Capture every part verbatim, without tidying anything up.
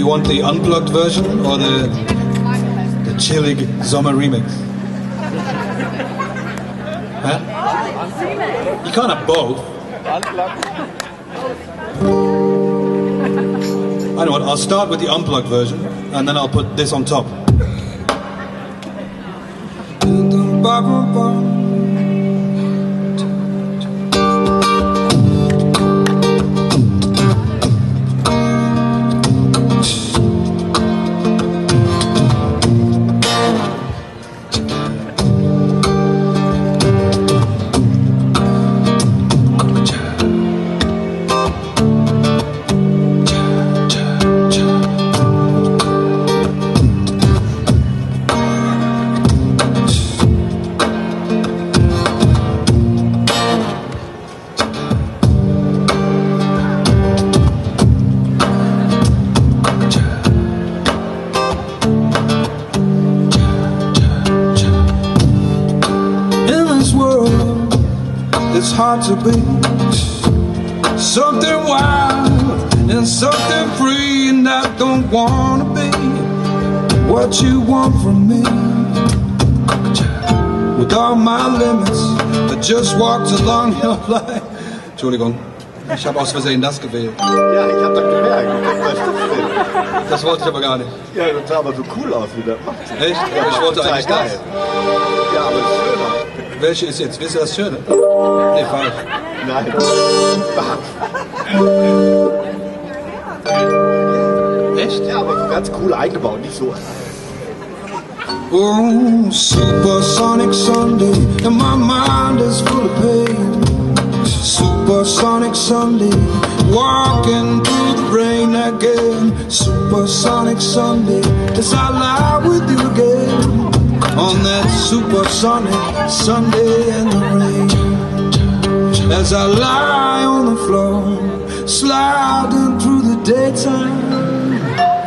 you want the unplugged version or the the chillig Sommer remix? Huh? You can't have both. I know what, I'll start with the unplugged version and then I'll put this on top. It's hard to be something wild and something free, and I don't want to be what you want from me. With all my limits, I just walked along your line. Entschuldigung, ich habe aus Versehen das gewählt. Ja, ich hab das gemerkt. Das wollte ich aber gar nicht. Ja, das sah aber so cool aus, wie das macht. Echt? Ja, ich wollte eigentlich das. Ja, aber es ist schöner. Welche ist jetzt? Wisst ihr das Schöne? Nee, falsch. Nein. Echt? Ja, aber so ganz cool eingebaut, nicht so. Oh, Supersonic Sunday, and my mind is full of pain. Supersonic Sunday, walking through the rain again. Supersonic Sunday, as I lie with you again. On that supersonic Sunday in the rain, as I lie on the floor, sliding through the daytime,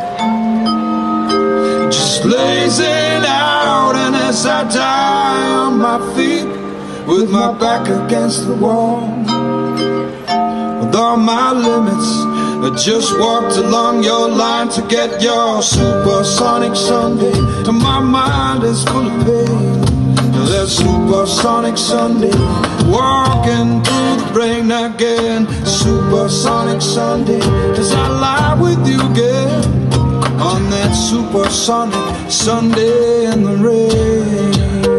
just lazing out. And as I die on my feet, with my back against the wall, with all my limits, I just walked along your line to get your supersonic Sunday, and my mind is full of pain. That supersonic Sunday, walking through the rain again. Supersonic Sunday, as I lie with you again. On that supersonic Sunday in the rain.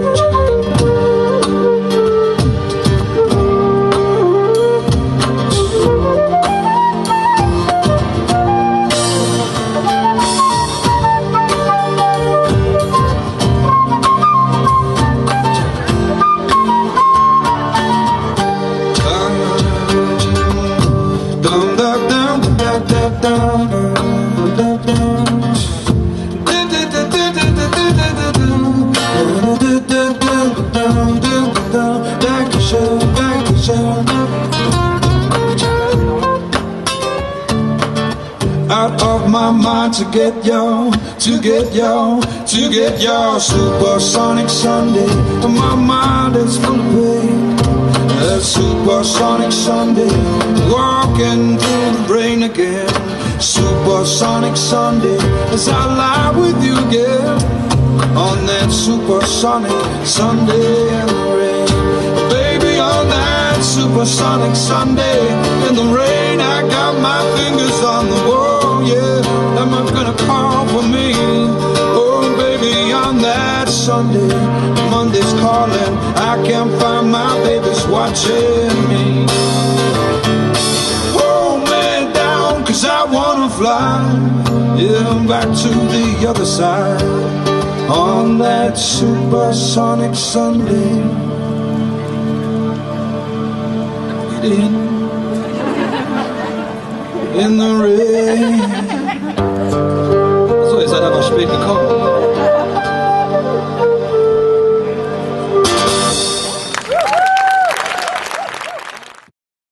Out of my mind to get your, to get your, to get your supersonic Sunday. And my mind is full of pain. That supersonic Sunday, walking through the rain again. Supersonic Sunday, as I lie with you again. On that supersonic Sunday in the rain. Baby, on that supersonic Sunday in the rain, I got my fingers on the wall, yeah. Am I gonna call for me? Oh, baby, on that Sunday, Monday's calling. I can't find my baby's watching me. Hold me down, cause I wanna fly, yeah, back to the other side. On that supersonic Sunday, in, in the rain. So, ihr seid aber spät gekommen.